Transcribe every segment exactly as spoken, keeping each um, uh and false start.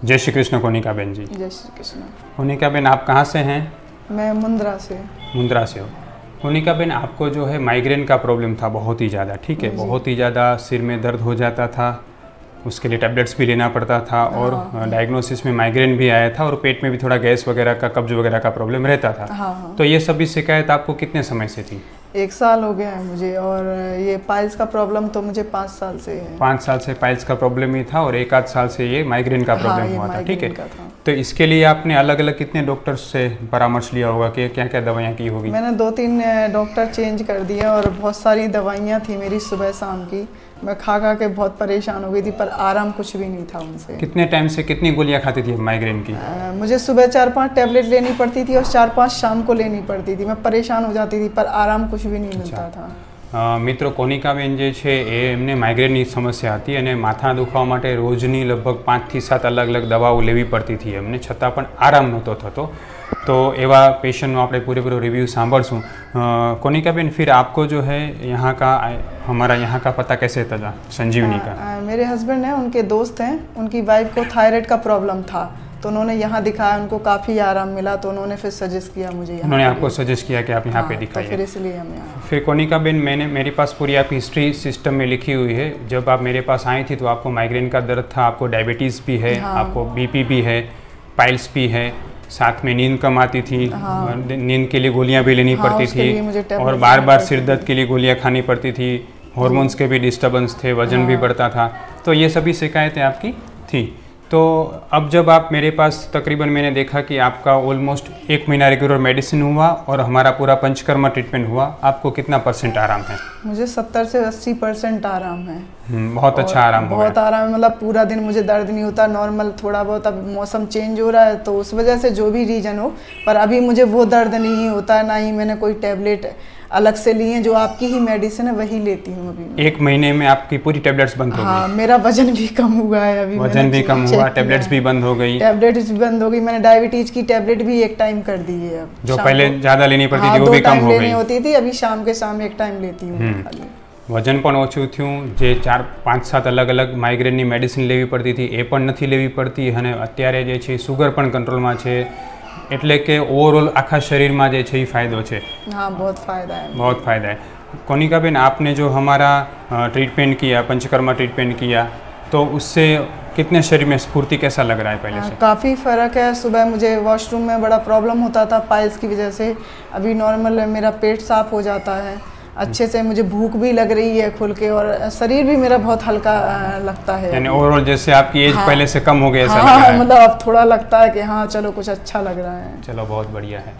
जय श्री कृष्ण कोनिका बेन जी। जय श्री कृष्ण। कोनिका बेन, आप कहाँ से हैं? मैं मुंद्रा से। मुंद्रा से हो। कोनिका बेन, आपको जो है माइग्रेन का प्रॉब्लम था बहुत ही ज़्यादा, ठीक है, बहुत ही ज़्यादा सिर में दर्द हो जाता था, उसके लिए टैबलेट्स भी लेना पड़ता था और हाँ, डायग्नोसिस में माइग्रेन भी आया था और पेट में भी थोड़ा गैस वगैरह का, कब्ज वगैरह का प्रॉब्लम रहता था। हाँ, हाँ। तो ये सभी शिकायत आपको कितने समय से थी? एक साल हो गया है मुझे, और ये पाइल्स का प्रॉब्लम तो मुझे पाँच साल से है। पाँच साल से पाइल्स का प्रॉब्लम ही था और एक आध साल से ये माइग्रेन का प्रॉब्लम हाँ, हुआ था, ठीक है। था। तो इसके लिए आपने अलग अलग कितने डॉक्टर्स से परामर्श लिया होगा कि क्या क्या दवाइयाँ की होगी? मैंने दो तीन डॉक्टर चेंज कर दिए और बहुत सारी दवाइयाँ थी मेरी सुबह शाम की, मैं खा खा के बहुत परेशान हो गई थी, पर आराम कुछ भी नहीं था उनसे। कितने टाइम से कितनी गोलियां खाती थी माइग्रेन की? आ, मुझे सुबह चार पांच टैबलेट लेनी पड़ती थी और चार पांच शाम को लेनी पड़ती थी। मैं परेशान हो जाती थी, पर आराम कुछ भी नहीं मिलता था। મિત્રો, કોનિકા બેન જે છે એ એમને માઇગ્રેનની સમસ્યા હતી અને માથા દુખાવા માટે રોજની લગભગ પાંચથી સાત અલગ અલગ દવાઓ લેવી પડતી હતી એમને, છતાં પણ આરામ નહોતો થતો। तो એવા પેશન્ટનો આપણે પૂરેપૂરો રિવ્યૂ સાંભળશું। કોનિકા બેન, फिर आपको जो है यहाँ का हमारा यहाँ का पता कैसे चला संजीवनी का? आ, मेरे हस्बैंड हैं, उनके दोस्त हैं, उनकी वाइफ को थायराइड का प्रॉब्लम था, तो उन्होंने यहाँ दिखाया, उनको काफ़ी आराम मिला, तो उन्होंने फिर सजेस्ट किया मुझे यहाँ। उन्होंने आपको सजेस्ट किया कि आप यहाँ पे दिखाइए, तो फिर इसलिए हम यहाँ। फिर कोनिका बेन, मैंने मेरे पास पूरी आपकी हिस्ट्री सिस्टम में लिखी हुई है। जब आप मेरे पास आई थी तो आपको माइग्रेन का दर्द था, आपको डायबिटीज़ भी है, हाँ। आपको बीपी भी है, पाइल्स भी है, साथ में नींद कम आती थी, हाँ। नींद के लिए गोलियाँ भी लेनी हाँ, पड़ती थी और बार बार सिर दर्द के लिए गोलियाँ खानी पड़ती थी, हॉर्मोन्स के भी डिस्टर्बेंस थे, वजन हाँ। भी बढ़ता था, तो ये सभी शिकायतें आपकी थी। तो अब जब आप मेरे पास तकरीबन मैंने देखा कि आपका ऑलमोस्ट एक महीना रेगुलर मेडिसिन हुआ और हमारा पूरा पंचकर्मा ट्रीटमेंट हुआ, आपको कितना परसेंट आराम है? मुझे सत्तर से अस्सी परसेंट आराम है। बहुत अच्छा आराम हो बहुत आराम है, मतलब पूरा दिन मुझे दर्द नहीं होता, नॉर्मल थोड़ा बहुत। अब मौसम चेंज हो रहा है तो उस वजह से जो भी रीजन हो, पर अभी मुझे वो दर्द नहीं होता है, ना ही मैंने कोई टैबलेट अलग से ली है, जो आपकी ही मेडिसिन है वही लेती हूँ अभी। एक महीने में आपकी पूरी टैबलेट्स बंद हो गई? हाँ, मेरा वजन भी कम हुआ है अभी, वजन भी कम हुआ, टैबलेट्स भी बंद हो गई? टैबलेट्स भी बंद हो गई, मैंने डायबिटीज की टैबलेट भी एक टाइम कर दी है। अब जो पहले ज्यादा लेनी पड़ती हाँ, थी वो भी कम हो गई? लेनी होती थी, अभी शाम के शाम एक टाइम लेती हूँ। वजन પણ ઓછું થયું, જે ચાર પાંચ સાત અલગ અલગ માઇગ્રેનની મેડિસિન લેવી પડતી હતી એ પણ નથી લેવી પડતી અને અત્યારે જે છે સુગર પણ કંટ્રોલમાં છે, એટલે કે ઓવરઓલ આખા શરીરમાં જે છે એ ફાયદો છે। हाँ, बहुत फ़ायदा है, बहुत फ़ायदा है। कोनिका बेन, आपने जो हमारा ट्रीटमेंट किया, पंचकर्मा ट्रीटमेंट किया, तो उससे कितने शरीर में स्फूर्ति कैसा लग रहा है पहले से? काफ़ी फ़र्क है। सुबह मुझे वॉशरूम में बड़ा प्रॉब्लम होता था पाइल्स की वजह से, अभी नॉर्मल मेरा पेट साफ हो जाता है अच्छे से, मुझे भूख भी लग रही है खुल के और शरीर भी मेरा बहुत हल्का लगता है। यानी ओवरऑल जैसे आपकी एज हाँ, पहले से कम हो गई ऐसा हाँ, लग रहा है? मतलब अब थोड़ा लगता है कि हाँ चलो कुछ अच्छा लग रहा है। चलो, बहुत बढ़िया है।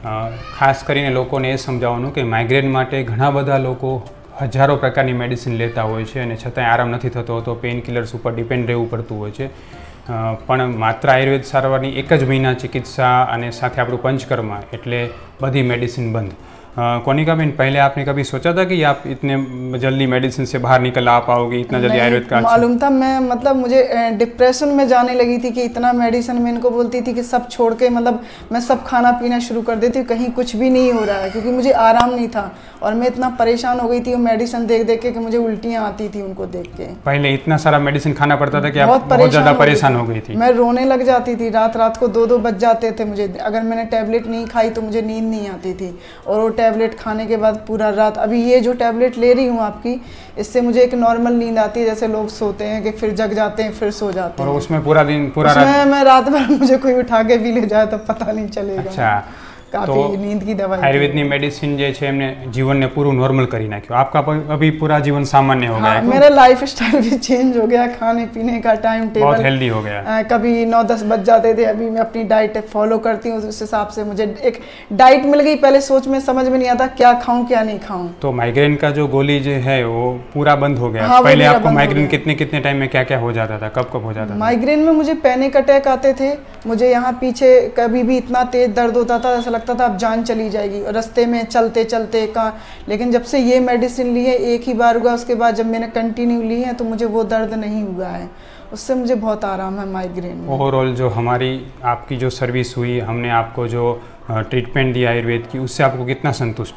खास કરીને લોકોને એ સમજાવવાનું કે માઇગ્રેન માટે ઘણા બધા લોકો હજારો પ્રકારની મેડિસિન લેતા હોય છે અને છતાંય આરામ નથી થતો, તો પેઇન કિલર્સ ઉપર ડિપેન્ડ રહેવું પડતું હોય છે, પણ માત્ર આયુર્વેદ સારવારની એક જ મહિના ચિકિત્સા અને સાથે આપણું પંચકર્मा એટલે બધી મેડિસિન બંધ। कोनिका बेन, पहले आपने कभी सोचा था कि आप इतने जल्दी मेडिसिन से बाहर निकल आ पाओगे, इतना जल्दी आयुर्वेद का? मालूम था, मैं मतलब मुझे डिप्रेशन में जाने लगी थी कि इतना मेडिसिन, मैं इनको बोलती थी कि सब छोड़ के, मतलब मैं सब खाना पीना शुरू कर देती हूँ, कहीं कुछ भी नहीं हो रहा है, क्योंकि मुझे आराम नहीं था और मैं इतना परेशान हो गई थी वो मेडिसिन देख देख के कि मुझे उल्टियाँ आती थी उनको देख के। पहले इतना सारा मेडिसिन खाना पड़ता था कि आप बहुत ज़्यादा परेशान हो गई थी? मैं रोने लग जाती थी, रात रात को दो दो बज जाते थे मुझे, अगर मैंने टैबलेट नहीं खाई तो मुझे नींद नहीं आती थी, और वो टैबलेट खाने के बाद पूरा रात, अभी ये जो टैबलेट ले रही हूँ आपकी, इससे मुझे एक नॉर्मल नींद आती है, जैसे लोग सोते हैं कि फिर जग जाते हैं फिर सो जाते हैं, और उसमें पूरा दिन पूरा उसमें रात... मैं रात भर मुझे कोई उठा के भी ले जाए तो पता नहीं चलेगा। अच्छा, काफी तो नींद की दवाई, आयुर्वेदनी मेडिसिन जे छे एमने जीवन ने पूरा नॉर्मल करी नाख्यो, आपका अभी पूरा जीवन सामान्य हो गया? हाँ, मेरा लाइफ स्टाइल भी चेंज हो गया, खाने पीने का टाइम टेबल बहुत हेल्दी हो गया। आ, कभी नौ दस बज जाते थे, अभी मैं अपनी डाइट फॉलो करती हूँ, उस हिसाब से मुझे एक डाइट मिल गई। पहले सोच में समझ में नहीं आता क्या खाऊं क्या नहीं खाऊं। तो माइग्रेन का जो गोली जो है वो पूरा बंद हो गया? हाँ, पहले आपको माइग्रेन कितने कितने टाइम में क्या क्या हो जाता था, कब कब हो जाता था? माइग्रेन में मुझे पैनिक अटैक आते थे, मुझे यहाँ पीछे कभी भी इतना तेज दर्द होता था, ऐसा लगता था अब जान चली जाएगी, और रास्ते में चलते चलते कहाँ। लेकिन जब से ये मेडिसिन ली है, एक ही बार हुआ, उसके बाद जब मैंने कंटिन्यू ली है तो मुझे वो दर्द नहीं हुआ है, उससे मुझे बहुत आराम है माइग्रेन में। ओवरऑल जो हमारी आपकी जो सर्विस हुई, हमने आपको जो ट्रीटमेंट दिया आयुर्वेद की, उससे आपको कितना संतुष्ट है?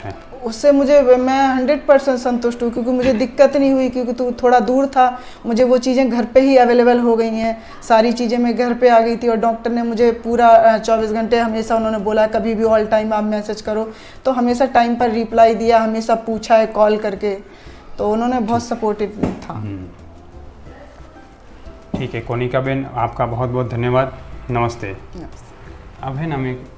उससे मुझे मैं हंड्रेड परसेंट संतुष्ट हूँ, क्योंकि मुझे दिक्कत नहीं हुई, क्योंकि तू थोड़ा दूर था, मुझे वो चीज़ें घर पे ही अवेलेबल हो गई हैं, सारी चीज़ें मैं घर पे आ गई थी। और डॉक्टर ने मुझे पूरा चौबीस घंटे हमेशा उन्होंने बोला कभी भी ऑल टाइम आप मैसेज करो, तो हमेशा टाइम पर रिप्लाई दिया, हमेशा पूछा है कॉल करके, तो उन्होंने बहुत सपोर्टिव था। ठीक है कोनिका बेन, आपका बहुत बहुत धन्यवाद। नमस्ते। नमस्ते। अब है ना मैं